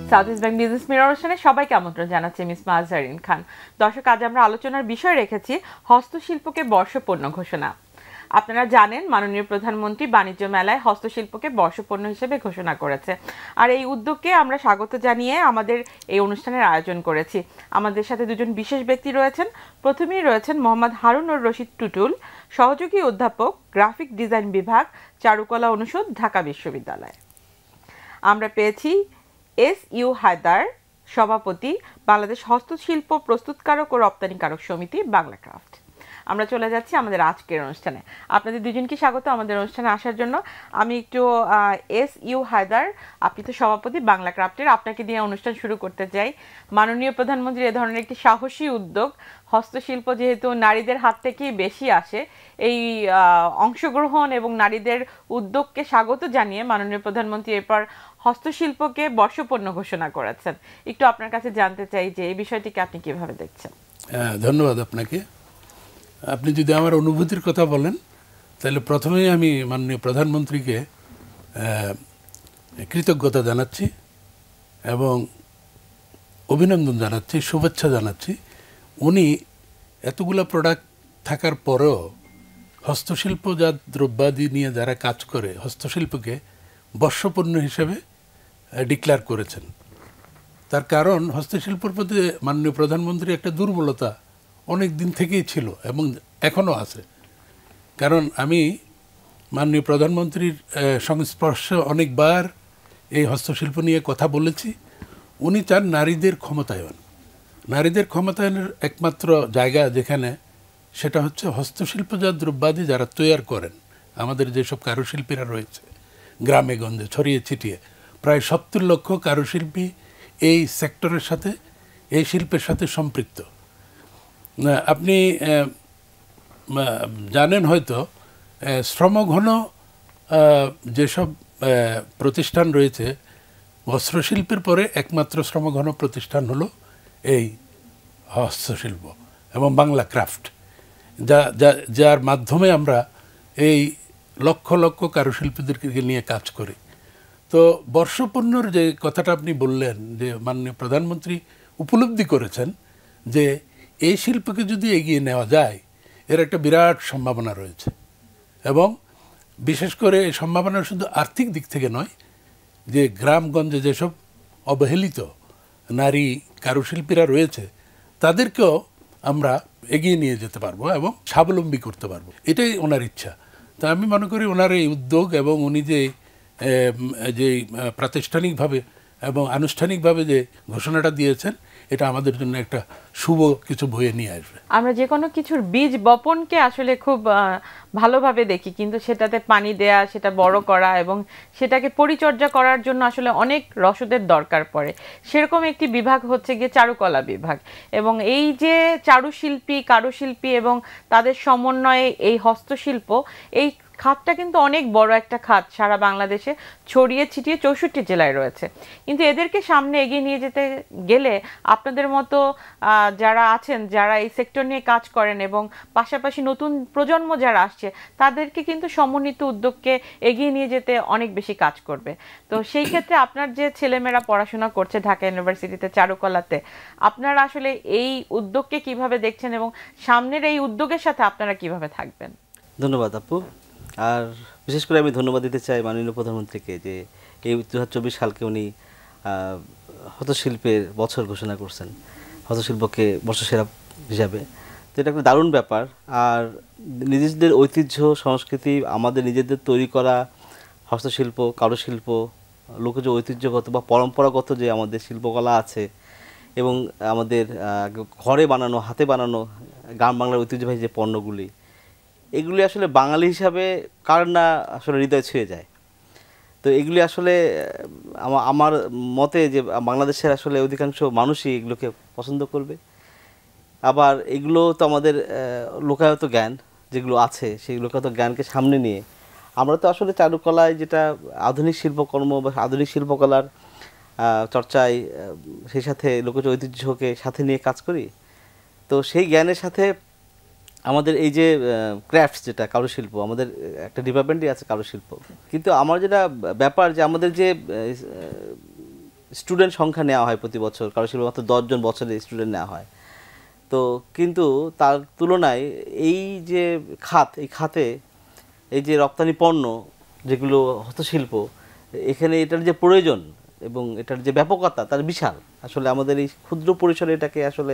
South east bank business mirror অনুষ্ঠানে সবাইকে আমন্ত্রণ জানাচ্ছি আমি ইসমাত জেরিন খান। দর্শক, আজ আমরা আলোচনার বিষয় রেখেছি হস্তশিল্পকে বর্ষপণ্য ঘোষণা। আপনারা জানেন মাননীয় প্রধানমন্ত্রী বাণিজ্য মেলায় হস্তশিল্পকে বর্ষপণ্য হিসেবে ঘোষণা করেছে, আর এই উদ্যোগকে আমরা স্বাগত জানিয়ে আমাদের এই অনুষ্ঠানের আয়োজন করেছি। আমাদের সাথে দুজন বিশেষ ব্যক্তি রয়েছেন। প্রথমেই রয়েছেন মোহাম্মদ হারুনুর রশিদ টুটুল, সহযোগী অধ্যাপক, গ্রাফিক ডিজাইন বিভাগ, চারুকলা অনুষদ, ঢাকা বিশ্ববিদ্যালয়। আমরা পেয়েছি এস.ইউ. হায়দার, সভাপতি, বাংলাদেশ হস্তশিল্প প্রস্তুতকারক ও রপ্তানিকারক সমিতি, বাংলা ক্রাফট। আমরা চলে যাচ্ছি আমাদের আজকের অনুষ্ঠানে। আপনাদের দুজনকে স্বাগত আমাদের অনুষ্ঠানে আসার জন্য। আমি একটু এস.ইউ. হায়দার, আপনি তো সভাপতি বাংলা ক্রাফটের, আপনাকে দিয়ে অনুষ্ঠান শুরু করতে চাই। মাননীয় প্রধানমন্ত্রীর এ ধরনের একটি সাহসী উদ্যোগ, হস্তশিল্প যেহেতু নারীদের হাত থেকেই বেশি আসে, এই অংশগ্রহণ এবং নারীদের উদ্যোগকে স্বাগত জানিয়ে মাননীয় প্রধানমন্ত্রী এরপর হস্তশিল্পকে বর্ষপণ্য ঘোষণা করেছেন। একটু আপনার কাছে জানতে চাই যে এই বিষয়টিকে আপনি কিভাবে দেখছেন। ধন্যবাদ আপনাকে। আপনি যদি আমার অনুভূতির কথা বলেন তাহলে প্রথমেই আমি মাননীয় প্রধানমন্ত্রীকে কৃতজ্ঞতা জানাচ্ছি এবং অভিনন্দন জানাচ্ছি, শুভেচ্ছা জানাচ্ছি। উনি এতগুলো প্রোডাক্ট থাকার পরেও হস্তশিল্পজাত দ্রব্যাদি নিয়ে যারা কাজ করে হস্তশিল্পকে বর্ষপণ্য হিসেবে ডিক্লেয়ার করেছেন। তার কারণ হস্তশিল্পের প্রতি মাননীয় প্রধানমন্ত্রীর একটা দুর্বলতা অনেক দিন থেকেই ছিল এবং এখনও আছে। কারণ আমি মাননীয় প্রধানমন্ত্রীর সংস্পর্শে অনেকবার এই হস্তশিল্প নিয়ে কথা বলেছি। উনি চান নারীদের ক্ষমতায়ন। নারীদের ক্ষমতায়নের একমাত্র জায়গা যেখানে, সেটা হচ্ছে হস্তশিল্পজাত দ্রব্যাদি যারা তৈরি করেন। আমাদের যেসব কারুশিল্পীরা রয়েছে গ্রামে গঞ্জে ছড়িয়ে ছিটিয়ে, প্রায় 70 লক্ষ কারুশিল্পী এই সেক্টরের সাথে, এই শিল্পের সাথে সম্পৃক্ত। আপনি জানেন হয়তো শ্রমঘন যেসব প্রতিষ্ঠান রয়েছে, বস্ত্রশিল্পের পরে একমাত্র শ্রমঘন প্রতিষ্ঠান হলো এই হস্তশিল্প এবং বাংলা ক্রাফট, যার মাধ্যমে আমরা এই লক্ষ লক্ষ কারুশিল্পীদেরকে নিয়ে কাজ করি। তো বর্ষপণ্যর যে কথাটা আপনি বললেন, যে মাননীয় প্রধানমন্ত্রী উপলব্ধি করেছেন যে এই শিল্পকে যদি এগিয়ে নেওয়া যায় এর একটা বিরাট সম্ভাবনা রয়েছে, এবং বিশেষ করে এই সম্ভাবনা শুধু আর্থিক দিক থেকে নয়, যে গ্রামগঞ্জে যেসব অবহেলিত নারী কারুশিল্পীরা রয়েছে তাদেরকেও আমরা এগিয়ে নিয়ে যেতে পারবো এবং স্বাবলম্বী করতে পারবো, এটাই ওনার ইচ্ছা। তো আমি মনে করি ওনার এই উদ্যোগ এবং উনি যে প্রাতিষ্ঠানিকভাবে এবং আনুষ্ঠানিকভাবে যে ঘোষণাটা দিয়েছেন, এটা আমাদের জন্য একটা শুভ কিছু বয়ে নিয়ে আসবে। আমরা যে কোনো কিছুর বীজ বপনকে আসলে খুব ভালোভাবে দেখি, কিন্তু সেটাতে পানি দেয়া, সেটা বড় করা এবং সেটাকে পরিচর্যা করার জন্য আসলে অনেক রসদের দরকার পড়ে। সেরকম একটি বিভাগ হচ্ছে গিয়ে চারুকলা বিভাগ, এবং এই যে চারুশিল্পী, কারুশিল্পী এবং তাদের সমন্বয়ে এই হস্তশিল্প, এই খাতটা কিন্তু অনেক বড় একটা খাত, সারা বাংলাদেশে ছড়িয়ে ছিটিয়ে 64 জেলায় রয়েছে। কিন্তু এদেরকে সামনে এগিয়ে নিয়ে যেতে গেলে আপনাদের মতো যারা আছেন, যারা এই সেক্টর নিয়ে কাজ করেন এবং পাশাপাশি নতুন প্রজন্ম যারা আসছে, তাদেরকে কিন্তু সমন্বিত উদ্যোগকে এগিয়ে নিয়ে যেতে অনেক বেশি কাজ করবে। তো সেই ক্ষেত্রে আপনার যে ছেলেমেয়েরা পড়াশোনা করছে ঢাকা ইউনিভার্সিটিতে চারুকলাতে, আপনারা আসলে এই উদ্যোগকে কিভাবে দেখছেন এবং সামনের এই উদ্যোগের সাথে আপনারা কিভাবে থাকবেন? ধন্যবাদ আপু। আর বিশেষ করে আমি ধন্যবাদ দিতে চাই মাননীয় প্রধানমন্ত্রীকে, যে এই 2024 সালকে উনি হস্তশিল্পের বছর ঘোষণা করছেন, হস্তশিল্পকে বর্ষসেরা হিসাবে। তো এটা একটা দারুণ ব্যাপার। আর নিজেদের ঐতিহ্য, সংস্কৃতি, আমাদের নিজেদের তৈরি করা হস্তশিল্প, কারুশিল্প, লোকজ ঐতিহ্যগত বা পরম্পরাগত যে আমাদের শিল্পকলা আছে, এবং আমাদের ঘরে বানানো, হাতে বানানো গ্রাম বাংলার ঐতিহ্যবাহী যে পণ্যগুলি, এগুলি আসলে বাঙালি হিসাবে কার না আসলে হৃদয় ছুঁয়ে যায়। তো এগুলি আসলে আমার মতে যে বাংলাদেশের আসলে অধিকাংশ মানুষই এগুলোকে পছন্দ করবে। আবার এগুলো তো আমাদের লোকায়ত জ্ঞান যেগুলো আছে, সেই লোকায়ত জ্ঞানকে সামনে নিয়ে আমরা তো আসলে চারুকলায়, যেটা আধুনিক শিল্পকর্ম বা আধুনিক শিল্পকলার চর্চায়, সেই সাথে লোকজ ঐতিহ্যকে সাথে নিয়ে কাজ করি। তো সেই জ্ঞানের সাথে আমাদের এই যে ক্রাফটস, যেটা কারুশিল্প, আমাদের একটা ডিপার্টমেন্টই আছে কারুশিল্প। কিন্তু আমার যেটা ব্যাপার, যে আমাদের যে স্টুডেন্ট সংখ্যা নেওয়া হয় প্রতি বছর, কারুশিল্প মাত্র 10 জন বছরে স্টুডেন্ট নেওয়া হয়। তো কিন্তু তার তুলনায় এই যে এই খাতে এই যে রপ্তানি পণ্য যেগুলো হস্তশিল্প, এখানে এটার যে প্রয়োজন এবং এটার যে ব্যাপকতা তার বিশাল। আসলে আমাদের এই ক্ষুদ্র পরিসরে এটাকে আসলে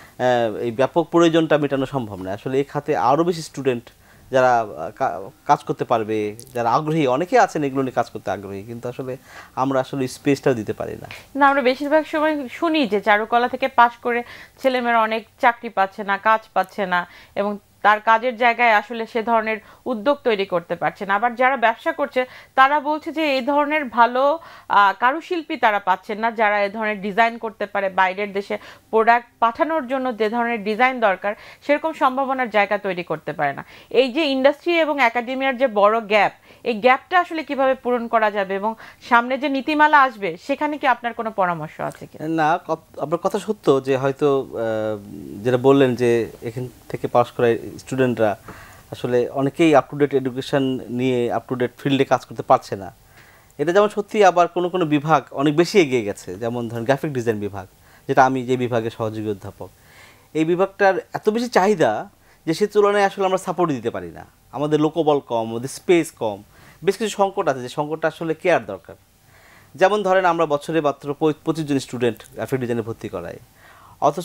এই ব্যাপক প্রয়োজনটা মেটানো সম্ভব না। আসলে এই খাতে আরও বেশি স্টুডেন্ট যারা কাজ করতে পারবে, যারা আগ্রহী, অনেকে আছেন এগুলো নিয়ে কাজ করতে আগ্রহী, কিন্তু আসলে আমরা আসলে স্পেসটাও দিতে পারি না। না, আমরা বেশিরভাগ সময় শুনি যে চারুকলা থেকে পাশ করে ছেলেমেয়েরা অনেক চাকরি পাচ্ছে না, কাজ পাচ্ছে না, এবং তার কাজের জায়গায় আসলে সে ধরনের উদ্যোগ তৈরি করতে পারছে না। আবার যারা ব্যবসা করছে তারা বলছে যে এই ধরনের ভালো কারুশিল্পী তারা পাচ্ছেন না, যারা এই ধরনের ডিজাইন করতে পারে, বাইরের দেশে প্রোডাক্ট পাঠানোর জন্য যে ধরনের ডিজাইন দরকার সেরকম সম্ভাবনার জায়গা তৈরি করতে পারে না। এই যে ইন্ডাস্ট্রি এবং একাডেমিয়ার যে বড় গ্যাপ, এই গ্যাপটা আসলে কিভাবে পূরণ করা যাবে এবং সামনে যে নীতিমালা আসবে সেখানে কি আপনার কোনো পরামর্শ আছে কি? না, আপনার কথা সত্য যে হয়তো যেটা বললেন যে এখান থেকে পাস করা স্টুডেন্টরা আসলে অনেকেই আপ টু ডেট এডুকেশন নিয়ে আপ টু ডেট ফিল্ডে কাজ করতে পারছে না। এটা যেমন সত্যি, আবার কোনো কোনো বিভাগ অনেক বেশি এগিয়ে গেছে, যেমন ধরেন গ্রাফিক ডিজাইন বিভাগ, যেটা আমি যে বিভাগের সহযোগী অধ্যাপক। এই বিভাগটার এত বেশি চাহিদা যে সে তুলনায় আসলে আমরা সাপোর্ট দিতে পারি না। আমাদের লোকবল কম, আমাদের স্পেস কম, বেশ কিছু সংকট আছে, যে সংকটটা আসলে কেয়ার দরকার। যেমন ধরেন আমরা বছরে মাত্র 25 জন স্টুডেন্ট গ্রাফিক ডিজাইনে ভর্তি করাই, অথচ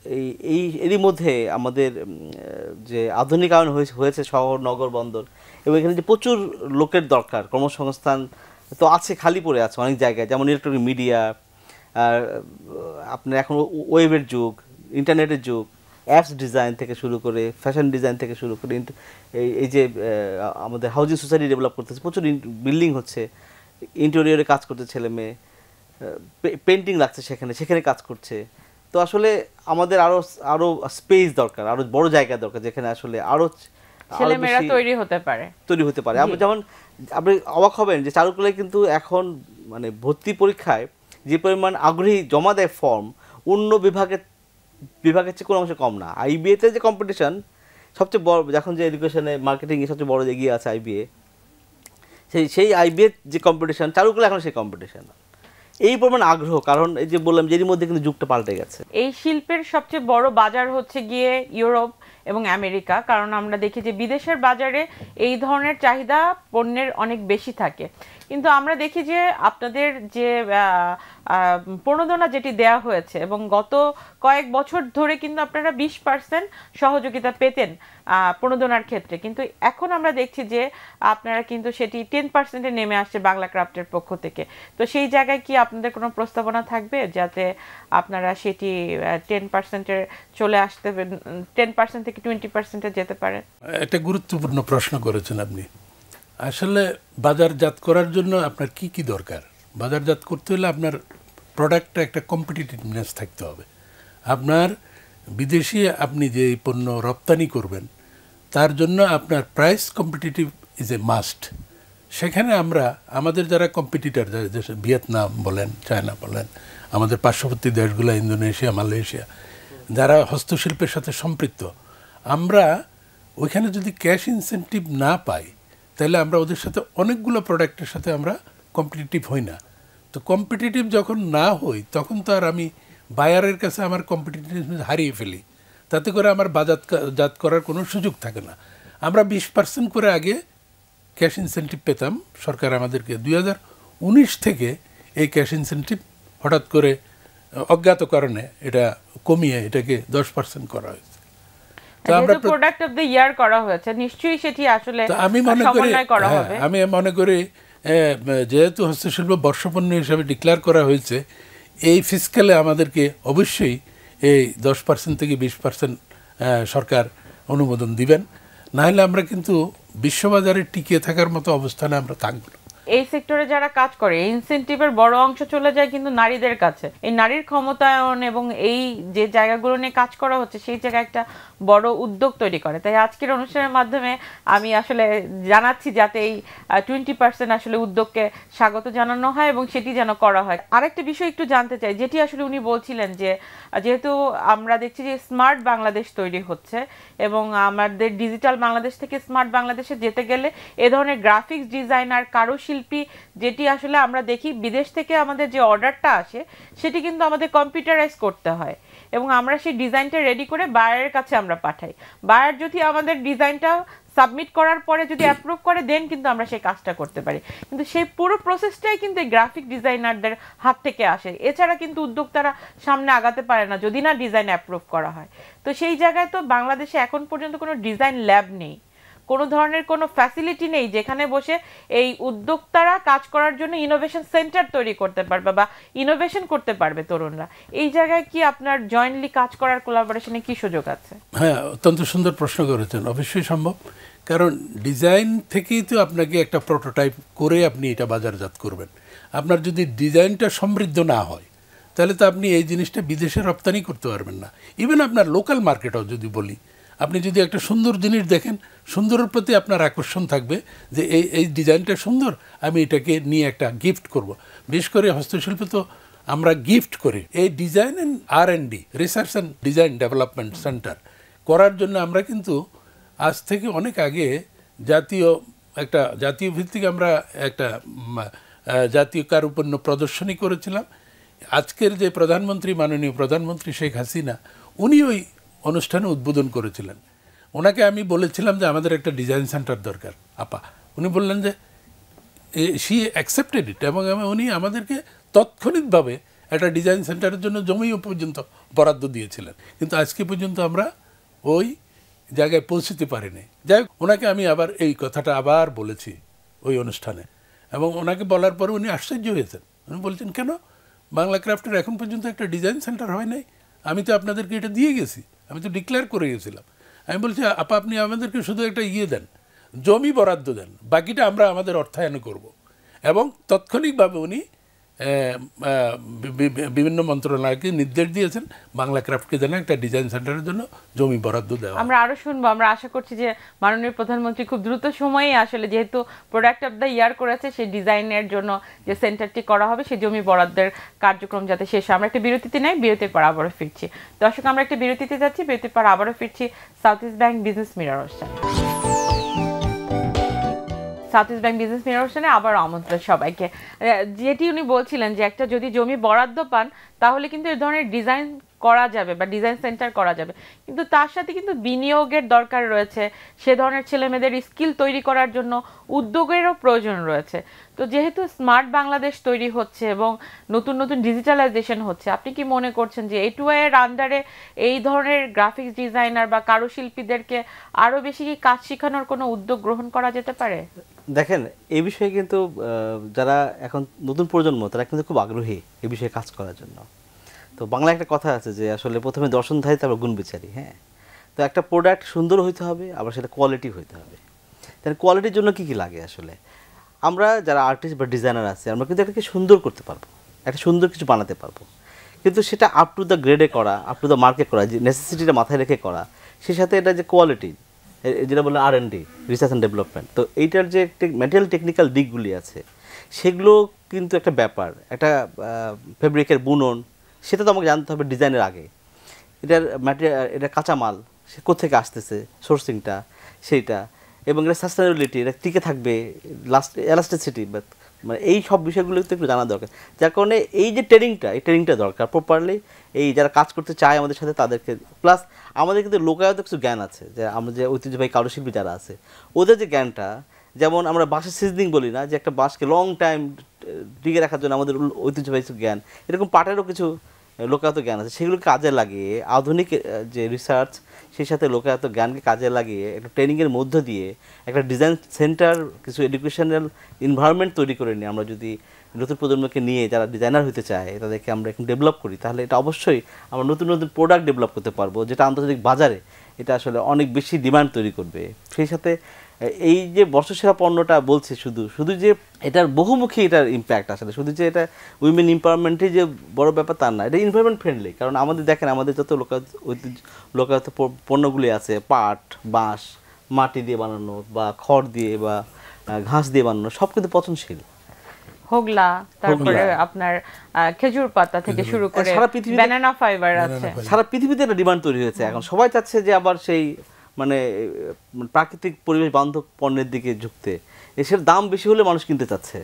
এরই মধ্যে আমাদের যে আধুনিকায়ন হয়েছে শহর, নগর, বন্দর, এবং এখানে যে প্রচুর লোকের দরকার, কর্মসংস্থান তো আছে, খালি পড়ে আছে অনেক জায়গায়, যেমন ইলেকট্রনিক মিডিয়া, আর আপনার এখন ওয়েবের যুগ, ইন্টারনেটের যুগ, অ্যাপস ডিজাইন থেকে শুরু করে ফ্যাশন ডিজাইন থেকে শুরু করে এই যে আমাদের হাউজিং সোসাইটি ডেভেলপ করতেছে, প্রচুর বিল্ডিং হচ্ছে, ইন্টেরিয়রে কাজ করছে ছেলে মেয়ে, পেন্টিং লাগছে সেখানে কাজ করছে। তো আসলে আমাদের আরো স্পেস দরকার, আরো বড় জায়গা দরকার, যেখানে আসলে আরো ছেলেমেয়েরা তৈরি হতে পারে। আমরা যেমন আপনি অবাক হবেন যে চারুকলায় কিন্তু এখন মানে ভর্তি পরীক্ষায় যে পরিমাণ আগ্রহী জমা দেয় ফর্ম, অন্য বিভাগের চেয়ে কোনো অংশে কম না। আইবিএতে যে কম্পিটিশন সবচেয়ে বড়, এখন যে এডুকেশনে মার্কেটিংয়ে সবচেয়ে বড় এগিয়ে আছে আইবিএ, সেই আইবিএ যে কম্পিটিশন, চারুকলা এখন সেই কম্পিটিশন। এই পরিমাণ আগ্রহ, কারণ এই যে বললাম যে এর মধ্যে কিন্তু যুগটা পাল্টে গেছে। এই শিল্পের সবচেয়ে বড় বাজার হচ্ছে গিয়ে ইউরোপ এবং আমেরিকা, কারণ আমরা দেখি যে বিদেশের বাজারে এই ধরনের চাহিদা পণ্যের অনেক বেশি থাকে। কিন্তু আমরা দেখি যে আপনাদের যে প্রণোদনা যেটি দেয়া হয়েছে, এবং গত কয়েক বছর ধরে কিন্তু আপনারা 20% সহযোগিতা পেতেন প্রণোদনার ক্ষেত্রে, কিন্তু এখন আমরা দেখছি যে আপনারা কিন্তু সেটি 10%-এ নেমে আসছে বাংলা ক্রাফটের পক্ষ থেকে। তো সেই জায়গায় কি আপনাদের কোনো প্রস্তাবনা থাকবে যাতে আপনারা সেটি 10%-এ চলে আসতে, 10% থেকে 20%-এ যেতে পারেন? একটা গুরুত্বপূর্ণ প্রশ্ন করেছেন আপনি। আসলে বাজারজাত করার জন্য আপনার কি কি দরকার? বাজারজাত করতে হলে আপনার প্রোডাক্টটা একটা কম্পিটিটিভনেস থাকতে হবে। আপনার বিদেশি আপনি যে পণ্য রপ্তানি করবেন তার জন্য আপনার price competitive is a must. সেখানে আমরা আমাদের যারা কম্পিটিটর, ভিয়েতনাম বলেন, চায়না বলেন, আমাদের পার্শ্ববর্তী দেশগুলো, ইন্দোনেশিয়া, মালয়েশিয়া, যারা হস্তশিল্পের সাথে সম্পৃক্ত, আমরা ওইখানে যদি ক্যাশ ইনসেন্টিভ না পাই তাহলে আমরা ওদের সাথে অনেকগুলো প্রোডাক্টের সাথে আমরা কম্পিটিটিভ হই না। তো কম্পিটিটিভ যখন না হই তখন তো আর আমি বায়ারের কাছে আমার কম্পিটিটিভনেস হারিয়ে ফেলি, তাতে করে আমার বাজারজাত করার কোনো সুযোগ থাকে না। আমরা 20% করে আগে ক্যাশ ইনসেন্টিভ পেতাম, সরকার আমাদেরকে 2019 থেকে এই ক্যাশ ইনসেন্টিভ হঠাৎ করে অজ্ঞাত কারণে এটা কমিয়ে এটাকে 10% করা হয়েছে। প্রোডাক্ট অফ দ্য ইয়ার করা হয়েছে, নিশ্চয়ই সেটি আসলে আমি মনে করি যেহেতু হস্তশিল্প বর্ষপণ্য হিসাবে ডিক্লেয়ার করা হয়েছে, এই ফিসকালে আমাদেরকে অবশ্যই এই 10% থেকে 20% সরকার অনুমোদন দিবেন, না হলে আমরা কিন্তু বিশ্ববাজারে টিকে থাকার মতো অবস্থানে আমরা থাকবো না। এই সেক্টরে যারা কাজ করে ইনসেন্টিভের বড় অংশ চলে যায় কিন্তু নারীদের কাছে। এই নারীর ক্ষমতায়ন এবং এই যে জায়গাগুলো নিয়ে কাজ করা হচ্ছে সেই জায়গায় একটা বড় উদ্যোগ তৈরি করে। তাই আজকের অনুষ্ঠানের মাধ্যমে আমি আসলে জানাচ্ছি যাতে এই 20% আসলে উদ্যোগকে স্বাগত জানানো হয় এবং সেটি যেন করা হয়। আরেকটা বিষয় একটু জানতে চাই, যেটি আসলে উনি বলছিলেন যে যেহেতু আমরা দেখছি যে স্মার্ট বাংলাদেশ তৈরি হচ্ছে এবং আমাদের ডিজিটাল বাংলাদেশ থেকে স্মার্ট বাংলাদেশে যেতে গেলে এ ধরনের গ্রাফিক্স ডিজাইনার, কারুশিল্প কারুশিল্পী যেটি আসলে আমরা দেখি বিদেশ থেকে আমাদের যে অর্ডারটা আসে সেটি কিন্তু আমাদের কম্পিউটারাইজ করতে হয় এবং আমরা সেই ডিজাইনটা রেডি করে বায়ারের কাছে আমরা পাঠাই। বায়ার যদি আমাদের ডিজাইনটা সাবমিট করার পরে যদি অ্যাপ্রুভ করে দেন কিন্তু আমরা সেই কাজটা করতে পারি, কিন্তু সেই পুরো প্রসেসটাই কিন্তু গ্রাফিক ডিজাইনারদের হাত থেকে আসে। এছাড়া কিন্তু উদ্যোক্তারা সামনে আগাতে পারে না যদি না ডিজাইন অ্যাপ্রুভ করা হয়। তো সেই জায়গায় তো বাংলাদেশে এখন পর্যন্ত কোনো ডিজাইন ল্যাব নেই, কোনো ধরনের কোনো ফ্যাসিলিটি নেই যেখানে বসে এই উদ্যোক্তারা কাজ করার জন্য ইনোভেশন সেন্টার তৈরি করতে পারবে বা ইনোভেশন করতে পারবে তরুণরা। এই জায়গায় কি আপনার জয়েন্টলি কাজ করার কোলাবোরেশনে কি সুযোগ আছে? হ্যাঁ, অত্যন্ত সুন্দর প্রশ্ন করেছেন। অবশ্যই সম্ভব, কারণ ডিজাইন থেকেই তো আপনাকে একটা প্রোটোটাইপ করে আপনি এটা বাজারজাত করবেন। আপনার যদি ডিজাইনটা সমৃদ্ধ না হয় তাহলে তো আপনি এই জিনিসটা বিদেশে রপ্তানি করতে পারবেন না। ইভেন আপনার লোকাল মার্কেটও যদি বলি, আপনি যদি একটা সুন্দর জিনিস দেখেন, সুন্দরের প্রতি আপনার আকর্ষণ থাকবে যে এই ডিজাইনটা সুন্দর, আমি এটাকে নিয়ে একটা গিফট করব। বিশেষ করে হস্তশিল্প তো আমরা গিফট করি। এই design and R&D, research and design development centre করার জন্য আমরা কিন্তু আজ থেকে অনেক আগে জাতীয় ভিত্তিক আমরা একটা জাতীয় কারুপণ্য প্রদর্শনী করেছিলাম। আজকের যে প্রধানমন্ত্রী, মাননীয় প্রধানমন্ত্রী শেখ হাসিনা, উনি ওই অনুষ্ঠানে উদ্বোধন করেছিলেন। ওনাকে আমি বলেছিলাম যে আমাদের একটা ডিজাইন সেন্টার দরকার আপা। উনি বললেন যে শি অ্যাকসেপ্টেড ইট, এবং উনি আমাদেরকে তৎক্ষণিকভাবে একটা ডিজাইন সেন্টারের জন্য জমিও পর্যন্ত বরাদ্দ দিয়েছিলেন। কিন্তু আজকে পর্যন্ত আমরা ওই জায়গায় পৌঁছতে পারিনি। যাই হোক, ওনাকে আমি আবার এই কথাটা আবার বলেছি ওই অনুষ্ঠানে, এবং ওনাকে বলার পরে উনি আশ্চর্য হয়েছেন। উনি বলছেন, কেন বাংলা ক্রাফটের এখন পর্যন্ত একটা ডিজাইন সেন্টার হয় নাই? আমি তো আপনাদেরকে এটা দিয়ে গেছি, আমি তো ডিক্লেয়ার করে গেছিলাম। আমি বলছি, আপা আপনি আমাদেরকে শুধু একটা দেন, জমি বরাদ্দ দেন, বাকিটা আমরা আমাদের অর্থায়নে করব। এবং তাৎক্ষণিকভাবে উনি বিভিন্ন মন্ত্রণালয়কে নির্দেশ দিয়েছেন বাংলা ক্রাফটকে যেন একটা ডিজাইন সেন্টারের জন্য জমি বরাদ্দ দেওয়া। আমরা আরো শুনবো। আমরা আশা করছি যে মাননীয় প্রধানমন্ত্রী খুব দ্রুত সময়ে আসলে যেহেতু প্রোডাক্ট অফ দ্য ইয়ার করেছে, সেই ডিজাইনের জন্য যে সেন্টারটি করা হবে সেই জমি বরাদ্দের কার্যক্রম যাতে শেষ হয়। আমরা একটা বিরতিতে নেই, বিরতির পর আবারও ফিরছি। দর্শক, আমরা একটা বিরতিতে যাচ্ছি, বিরতির পর আবারও ফিরছি south east bank business mirror অনুষ্ঠানে। South east bank business mirror অনুষ্ঠানে আবার আমন্ত্রণ সবাইকে। যেটি উনি বলছিলেন যে একটা যদি জমি বরাদ্দ পান তাহলে কিন্তু এই ধরনের ডিজাইন করা যাবে বা ডিজাইন সেন্টার করা যাবে, কিন্তু তার সাথে কিন্তু বিনিয়োগের দরকার রয়েছে। সে ধরনের ছেলেমেয়েদের স্কিল তৈরি করার জন্য উদ্যোগেরও প্রয়োজন রয়েছে। তো যেহেতু স্মার্ট বাংলাদেশ তৈরি হচ্ছে এবং নতুন নতুন ডিজিটালাইজেশন হচ্ছে, আপনি কি মনে করছেন যে A2I এর আন্ডারে এই ধরনের গ্রাফিক্স ডিজাইনার বা কারুশিল্পীদেরকে আরও বেশি কি কাজ শেখানোর কোনো উদ্যোগ গ্রহণ করা যেতে পারে? দেখেন, এই বিষয়ে কিন্তু যারা এখন নতুন প্রজন্ম তারা কিন্তু খুব আগ্রহী এই বিষয়ে কাজ করার জন্য। তো বাংলায় একটা কথা আছে যে আসলে প্রথমে দর্শনধারী, তারপর গুণ বিচারী। হ্যাঁ, তো একটা প্রোডাক্ট সুন্দর হইতে হবে, আবার সেটা কোয়ালিটি হইতে হবে। তাহলে কোয়ালিটির জন্য কী কী লাগে? আসলে আমরা যারা আর্টিস্ট বা ডিজাইনার আছে, আমরা কিন্তু এটাকে সুন্দর করতে পারবো, একটা সুন্দর কিছু বানাতে পারবো, কিন্তু সেটা আপ টু দ্য গ্রেডে করা, আপ টু দ্য মার্কে করা, যে নেসেসিটিটা মাথায় রেখে করা, সেই সাথে এটা যে কোয়ালিটি, যেটা বলে R&D, রিসার্চ অ্যান্ড ডেভেলপমেন্ট। তো এইটার যে ম্যাটেরিয়াল টেকনিক্যাল দিকগুলি আছে সেগুলো কিন্তু একটা ব্যাপার। একটা ফেব্রিকের বুনন, সেটা তো আমাকে জানতে হবে ডিজাইনের আগে। এটার ম্যাটেরিয়াল, এটা কাঁচামাল, সে কোথেকে আসতেছে, সোর্সিংটা সেইটা, এবং এটা সাস্টেনেবিলিটি, এটা টিকে থাকবে, এলাস্টিসিটি, মানে এই সব বিষয়গুলো তো একটু জানা দরকার। যার কারণে এই যে ট্রেনিংটা দরকার প্রপারলি। এই যারা কাজ করতে চায় আমাদের সাথে তাদেরকে, প্লাস আমাদের কিন্তু লোকায়ত কিছু জ্ঞান আছে, যে আমরা যে ঐতিহ্যবাহী কারুশিল্পী যারা আছে ওদের যে জ্ঞানটা, যেমন আমরা বাঁশের সিজনিং বলি না, যে একটা বাঁশকে লং টাইম টিকে রাখার জন্য আমাদের ঐতিহ্যবাহী কিছু জ্ঞান, এরকম পাটেরও কিছু লোকায়ত জ্ঞান আছে, সেগুলোকে কাজে লাগিয়ে আধুনিক যে রিসার্চ, সেই সাথে লোকায়ত জ্ঞানকে কাজে লাগিয়ে একটা ট্রেনিংয়ের মধ্য দিয়ে একটা ডিজাইন সেন্টার, কিছু এডুকেশনাল এনভায়রনমেন্ট তৈরি করে নিয়ে আমরা যদি নতুন প্রজন্মকে নিয়ে যারা ডিজাইনার হতে চায় তাদেরকে আমরা এখন ডেভেলপ করি, তাহলে এটা অবশ্যই আমরা নতুন নতুন প্রোডাক্ট ডেভেলপ করতে পারবো, যেটা আন্তর্জাতিক বাজারে এটা আসলে অনেক বেশি ডিমান্ড তৈরি করবে। সেই সাথে এই যে বর্ষসেরা পণ্যটা বলছে, শুধু যে এটার বহুমুখী এটার ইম্প্যাক্ট, আসলে শুধু যে এটা উইমেন এম্পাওয়ারমেন্টের যে বড় ব্যাপার তা না, এটা এনভায়রনমেন্ট ফ্রেন্ডলি। কারণ আমাদের দেখেন, আমাদের যত লোকায়ত পণ্যগুলি আছে, পাট, বাঁশ, মাটি দিয়ে বানানো বা খড় দিয়ে বা ঘাস দিয়ে বানানো, সব কিন্তু পচনশীল। হোগলা, তারপরে আপনার খেজুর পাতা থেকে শুরু করে সারা পৃথিবীতে ব্যানানা ফাইবার আছে, সারা পৃথিবীতে একটা ডিমান্ড তৈরি হয়েছে। এখন সবাই চাচ্ছে যে আবার সেই মানে প্রাকৃতিক পরিবেশ বান্ধব পণ্যের দিকে ঝুঁকতে, এসের দাম বেশি হলে মানুষ কিনতে চাচ্ছে,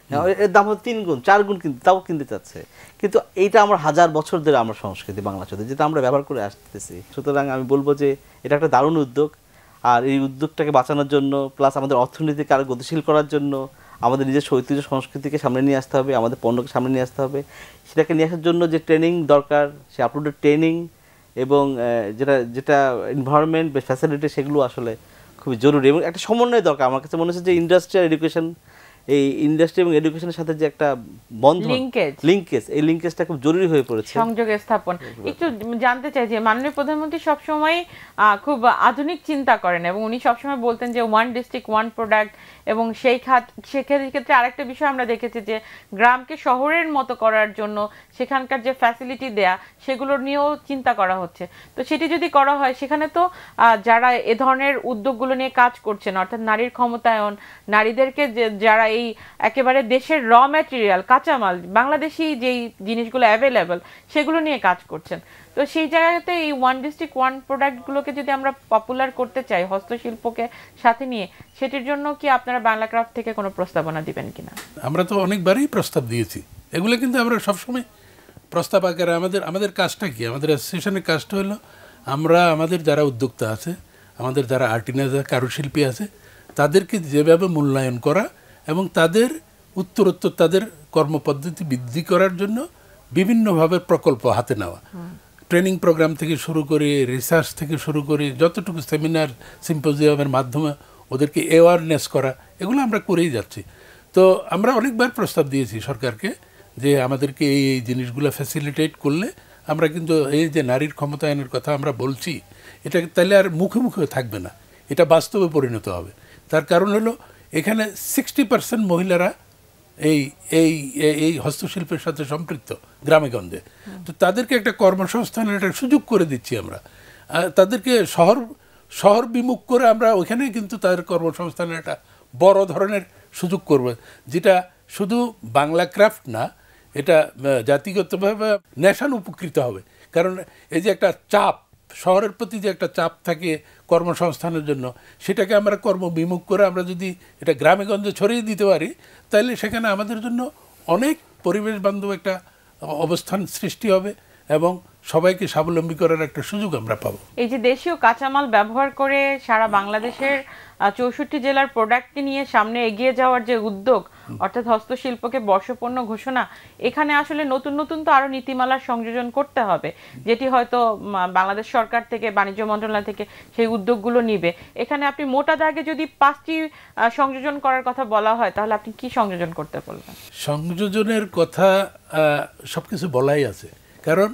এর দাম হচ্ছে 3 গুণ 4 গুণ তাও কিনতে চাচ্ছে। কিন্তু এইটা আমার হাজার বছর ধরে আমরা সংস্কৃতি বাংলাদেশে যেটা আমরা ব্যবহার করে আসতেছি। সুতরাং আমি বলবো যে এটা একটা দারুণ উদ্যোগ, আর এই উদ্যোগটাকে বাঁচানোর জন্য প্লাস আমাদের অর্থনীতিকে আরো গতিশীল করার জন্য আমাদের নিজের ঐতিহ্য সংস্কৃতিকে সামনে নিয়ে আসতে হবে, আমাদের পণ্যকে সামনে নিয়ে আসতে হবে। সেটাকে নিয়ে আসার জন্য যে ট্রেনিং দরকার, সে আপলোডেড ট্রেনিং এবং যেটা যেটা এনভায়রনমেন্ট বা ফ্যাসিলিটি, সেগুলো আসলে খুবই জরুরি এবং একটা সমন্বয় দরকার। আমার কাছে মনে হচ্ছে যে ইন্ডাস্ট্রিয়াল এডুকেশন, এই ইন্ডাস্ট্রি এবং এডুকেশনের সাথে যে একটা বন্ধন, লিঙ্কেজ, এই লিঙ্কেজটা খুব জরুরি হয়ে পড়েছে, সংযোগ স্থাপন। একটু জানতে চাই যে মাননীয় প্রধানমন্ত্রী সবসময় খুব আধুনিক চিন্তা করেন এবং উনি সবসময় বলতেন যে 1 ডিস্ট্রিক্ট 1 প্রোডাক্ট, এবং সেই ক্ষেত্রে আরেকটা বিষয় আমরা দেখেছি যে গ্রামকে শহরের মতো করার জন্য সেখানকার যে ফ্যাসিলিটি দেয়া সেগুলো নিয়েও চিন্তা করা হচ্ছে। তো সেটি যদি করা হয় সেখানে তো যারা এ ধরনের উদ্যোগগুলো নিয়ে কাজ করছেন, অর্থাৎ নারীর ক্ষমতায়ন, নারীদেরকে যারা এই একেবারে দেশের র ম্যাটেরিয়াল কাঁচামাল বাংলাদেশি যেই জিনিসগুলো অ্যাভেলেবল সেগুলো নিয়ে কাজ করছেন, তো সেই জায়গাতে এই 1 ডিস্ট্রিক্ট 1 প্রোডাক্টগুলোকে যদি আমরা পপুলার করতে চাই হস্তশিল্পকে সাথে নিয়ে, সেটির জন্য কি আপনারা বাংলা ক্রাফট থেকে কোনো প্রস্তাবনা দিবেন কিনা? আমরা তো অনেকবারই প্রস্তাব দিয়েছি, এগুলো কিন্তু আমরা সবসময় প্রস্তাব আকারে আমাদের কাজটা কি, আমাদের অ্যাসোসিয়েশনের কাজটা হলো আমরা আমাদের যারা উদ্যোক্তা আছে, আমাদের যারা আর্টিসান কারুশিল্পী আছে, তাদেরকে যেভাবে মূল্যায়ন করা এবং তাদের উত্তরোত্তর তাদের কর্মপদ্ধতি বৃদ্ধি করার জন্য বিভিন্নভাবে প্রকল্প হাতে নেওয়া, ট্রেনিং প্রোগ্রাম থেকে শুরু করে রিসার্চ থেকে শুরু করে যতটুকু সেমিনার সিম্পোজিয়ামের মাধ্যমে ওদেরকে অ্যাওয়ারনেস করা, এগুলো আমরা করেই যাচ্ছি। তো আমরা অনেকবার প্রস্তাব দিয়েছি সরকারকে যে আমাদেরকে এই জিনিসগুলো ফ্যাসিলিটেট করলে আমরা কিন্তু এই যে নারীর ক্ষমতায়নের কথা আমরা বলছি, এটা তাহলে আর মুখে মুখে থাকবে না, এটা বাস্তবে পরিণত হবে। তার কারণ হলো এখানে 60% মহিলারা এই এই এই হস্তশিল্পের সাথে সম্পৃক্ত গ্রামেগঞ্জে। তো তাদেরকে একটা কর্মসংস্থানের একটা সুযোগ করে দিচ্ছি আমরা, তাদেরকে শহর বিমুখ করে আমরা ওইখানে কিন্তু তাদের কর্মসংস্থানের একটা বড় ধরনের সুযোগ করব, যেটা শুধু বাংলা ক্রাফট না, এটা জাতিগতভাবে ন্যাশন উপকৃত হবে। কারণ এই যে একটা চাপ, শহরের প্রতি যে একটা চাপ থাকে কর্মসংস্থানের জন্য, সেটাকে আমরা কর্মবিমুখ করে আমরা যদি এটা গ্রামেগঞ্জে ছড়িয়ে দিতে পারি, তাহলে সেখানে আমাদের জন্য অনেক পরিবেশ বান্ধব একটা অবস্থান সৃষ্টি হবে এবং সবাইকে স্বাবলম্বী করার একটা সুযোগ আমরা পাবো। এই যে দেশীয় কাঁচামাল ব্যবহার করে সারা বাংলাদেশের 64 জেলার প্রোডাক্ট নিয়ে সামনে এগিয়ে যাওয়ার যে উদ্যোগ, অর্থাৎ হস্তশিল্পকে বর্ষপণ্য ঘোষণা, এখানে আসলে নতুন নতুন তো আরো নীতিমালার সংযোজন করতে হবে, যেটি হয়তো বাংলাদেশ সরকার থেকে বাণিজ্য মন্ত্রণালয় থেকে সেই উদ্যোগগুলো নিবে। এখানে আপনি মোটা দাগে যদি 5টি সংযোজন করার কথা বলা হয়, তাহলে আপনি কি সংযোজন করতে বলবেন? সংযোজনের কথা সবকিছু বলাই আছে, কারণ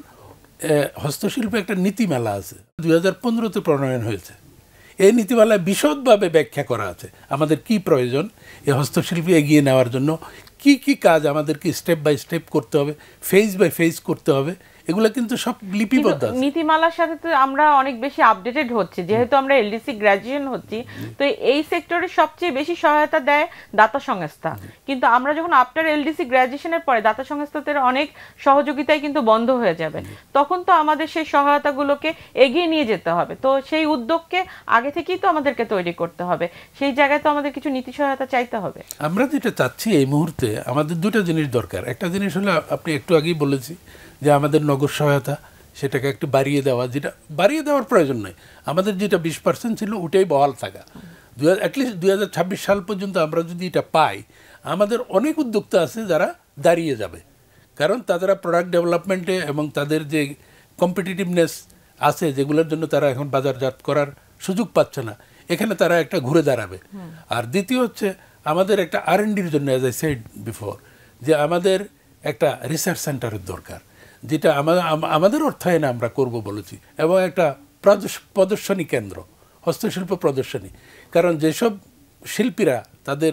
হস্তশিল্পে একটা নীতিমালা আছে, 2015-তে প্রণয়ন হয়েছে। এই নীতিমালায় বিশদভাবে ব্যাখ্যা করা আছে আমাদের কি প্রয়োজন এই হস্তশিল্পে এগিয়ে নেওয়ার জন্য, কি কি কাজ আমাদেরকে স্টেপ বাই স্টেপ করতে হবে, ফেজ বাই ফেজ করতে হবে, এগুলো কিন্তু সব লিপিবদ্ধ আছে। নীতিমালার সাথে তো আমরা অনেক বেশি আপডেটেড হচ্ছে, যেহেতু আমরা এলডিসি গ্র্যাজুয়েশন হচ্ছি, তো এই সেক্টরে সবচেয়ে বেশি সহায়তা দেয় দাতা সংস্থা। কিন্তু আমরা যখন আফটার এলডিসি গ্র্যাজুয়েশনের পরে দাতা সংস্থাদের অনেক সহযোগিতায় কিন্তু বন্ধ হয়ে যাবে, তখন তো আমাদের সেই সহায়তাগুলোকে এগিয়ে নিয়ে যেতে হবে। তো সেই উদ্যোগকে আগে থেকেই তো আমাদেরকে তৈরি করতে হবে, সেই জায়গায় তো আমাদের কিছু নীতি সহায়তা চাইতে হবে। আমরা যেটা চাচ্ছি এই মুহূর্তে, আমাদের দুটো জিনিস দরকার। একটা জিনিস হলো আপনি একটু আগেই বলেছি যে আমাদের নগদ সহায়তা সেটাকে একটু বাড়িয়ে দেওয়া, যেটা বাড়িয়ে দেওয়ার প্রয়োজন নয়, আমাদের যেটা 20% ছিল ওটাই বহাল থাকা। অ্যাটলিস্ট 2026 সাল পর্যন্ত আমরা যদি এটা পাই, আমাদের অনেক উদ্যোক্তা আছে যারা দাঁড়িয়ে যাবে, কারণ তারা প্রোডাক্ট ডেভেলপমেন্টে এবং তাদের যে কম্পিটিটিভনেস আছে যেগুলোর জন্য তারা এখন বাজারজাত করার সুযোগ পাচ্ছে না, এখানে তারা একটা ঘুরে দাঁড়াবে। আর দ্বিতীয় হচ্ছে আমাদের একটা R&Dর জন্য, অ্যাজ আই সেড বিফোর, যে আমাদের একটা রিসার্চ সেন্টারের দরকার, যেটা আমাদের অর্থায়নে আমরা করব বলেছি, এবং একটা প্রদর্শনী কেন্দ্র, হস্তশিল্প প্রদর্শনী। কারণ যেসব শিল্পীরা তাদের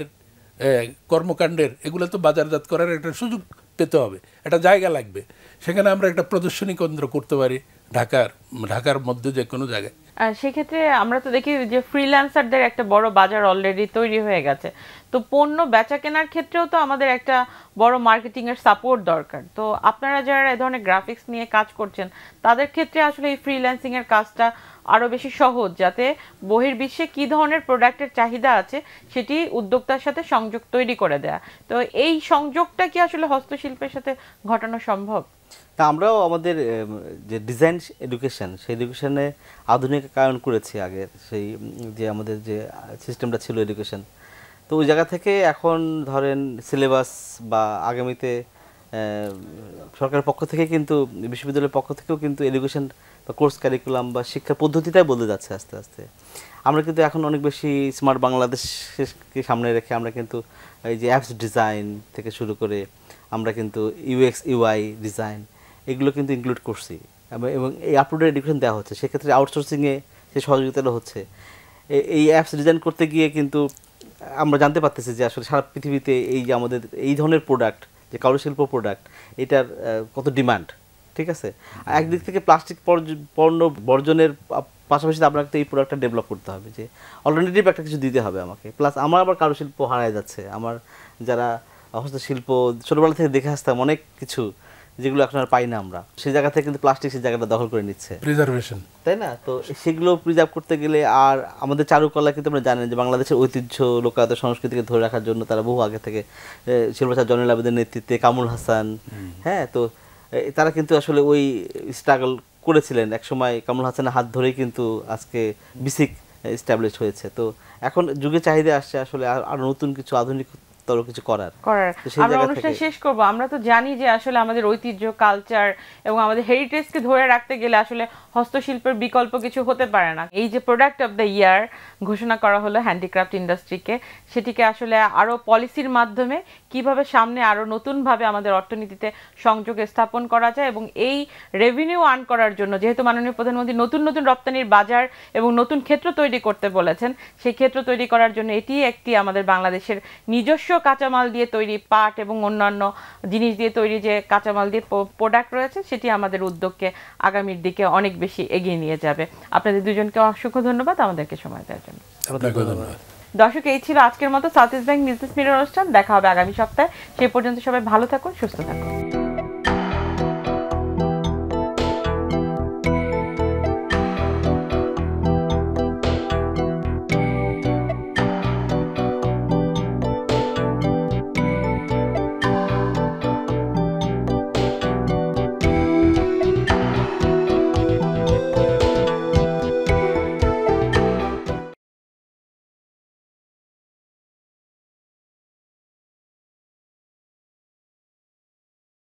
কর্মকাণ্ডের এগুলো তো বাজারজাত করার একটা সুযোগ পেতে হবে, একটা জায়গা লাগবে, সেখানে আমরা একটা প্রদর্শনী কেন্দ্র করতে পারি ঢাকার মধ্যে যে কোনো জায়গায়। সেক্ষেত্রে আমরা তো দেখি যে ফ্রিল্যান্সারদের একটা বড় বাজার অলরেডি তৈরি হয়ে গেছে, তো পণ্য বেচা কেনার ক্ষেত্রেও তো আমাদের একটা বড় মার্কেটিং এর সাপোর্ট দরকার। তো আপনারা যারা এই ধরনের গ্রাফিক্স নিয়ে কাজ করছেন তাদের ক্ষেত্রে আসলে এই ফ্রিল্যান্সিং এর কাজটা আরো বেশি সহজ, যাতে বহির্বিশ্বে কি ধরনের প্রোডাক্টের চাহিদা আছে সেটি উদ্যোক্তার সাথে সংযোগ তৈরি করে দেয়া। তো এই সংযোগটা কি আসলে হস্তশিল্পের সাথে ঘটানো সম্ভব? তা আমরাও আমাদের যে ডিজাইন এডুকেশন, সেই এডুকেশনে আধুনিকায়ন করেছি আগে, সেই যে আমাদের যে সিস্টেমটা ছিল এডুকেশন, তো ওই জায়গা থেকে এখন ধরেন সিলেবাস বা আগামীতে সরকারের পক্ষ থেকে কিন্তু বিশ্ববিদ্যালয়ের পক্ষ থেকেও কিন্তু এডুকেশন বা কোর্স কারিকুলাম বা শিক্ষা পদ্ধতিটাই বদলে যাচ্ছে আস্তে আস্তে। আমরা কিন্তু এখন অনেক বেশি স্মার্ট বাংলাদেশকে সামনে রেখে আমরা কিন্তু এই যে অ্যাপস ডিজাইন থেকে শুরু করে আমরা কিন্তু ইউএক্স ইউআই ডিজাইন এগুলো কিন্তু ইনক্লুড করছি, এবং এই আপলোডের এডুকেশন দেওয়া হচ্ছে। সেক্ষেত্রে আউটসোর্সিংয়ে সে সহযোগিতাটা হচ্ছে। এই অ্যাপস ডিজাইন করতে গিয়ে কিন্তু আমরা জানতে পারতেছি যে আসলে সারা পৃথিবীতে এই যে আমাদের এই ধরনের প্রোডাক্ট, যে কারুশিল্প প্রোডাক্ট, এটার কত ডিমান্ড। ঠিক আছে, একদিক থেকে প্লাস্টিক পণ্য বর্জনের পাশাপাশি আপনাকে এই প্রোডাক্টটা ডেভেলপ করতে হবে, যে অল্টারনেটিভ একটা কিছু দিতে হবে আমাকে। প্লাস আমার আবার কারুশিল্প হারায় যাচ্ছে, আমার যারা হস্তশিল্প ছোটোবেলা থেকে দেখে আসতাম অনেক কিছু যেগুলো এখন আর পাই না আমরা, সেই জায়গা থেকে কিন্তু প্লাস্টিক সেই জায়গাটা দখল করে নিচ্ছে, প্রিজার্ভেশন, তাই না? তো সেগুলো প্রিজার্ভ করতে গেলে, আর আমাদের চারুকলা কিন্তু আমরা জানেন যে বাংলাদেশের ঐতিহ্য লোকায়ত সংস্কৃতিকে ধরে রাখার জন্য তারা বহু আগে থেকে শিল্পচার জয়নুল আবেদের নেতৃত্বে, কামরুল হাসান, হ্যাঁ, তো তারা কিন্তু আসলে ওই স্ট্রাগল করেছিলেন এক সময়। কামরুল হাসানের হাত ধরেই কিন্তু আজকে বিসিক এস্টাবলিশ হয়েছে। তো এখন যুগে চাহিদা আসছে আসলে আর নতুন কিছু আধুনিক কিছু করার। আমরা অনুষ্ঠান শেষ করব। আমরা তো জানি যে আসলে আমাদের ঐতিহ্য, কালচার এবং আমাদের হেরিটেজকে ধরে রাখতে গেলে আসলে হস্তশিল্পের বিকল্প কিছু হতে পারে না। এই যে প্রোডাক্ট অফ দ্য ইয়ার ঘোষণা করা হলো হ্যান্ডিক্রাফট ইন্ডাস্ট্রিকে, সেটিকে আসলে আরো পলিসির মাধ্যমে কিভাবে সামনে আরো নতুনভাবে আমাদের অর্থনীতিতে সংযোগ স্থাপন করা যায় এবং এই রেভিনিউ আর্ন করার জন্য, যেহেতু মাননীয় প্রধানমন্ত্রী নতুন নতুন রপ্তানির বাজার এবং নতুন ক্ষেত্র তৈরি করতে বলেছেন, সেই ক্ষেত্র তৈরি করার জন্য এটি একটি আমাদের বাংলাদেশের নিজস্ব কাঁচামাল দিয়ে তৈরি পাট এবং অন্যান্য জিনিস দিয়ে তৈরি যে কাঁচামাল দিয়ে প্রোডাক্ট রয়েছে, সেটি আমাদের উদ্যোগকে আগামীর দিকে অনেক বেশি এগিয়ে নিয়ে যাবে। আপনাদের দুজনকে অসংখ্য ধন্যবাদ আমাদেরকে সময় দেওয়ার জন্য। দর্শক, এই ছিল আজকের মতো south east bank business mirror অনুষ্ঠান। দেখা হবে আগামী সপ্তাহে। সেই পর্যন্ত সবাই ভালো থাকুন, সুস্থ থাকুন।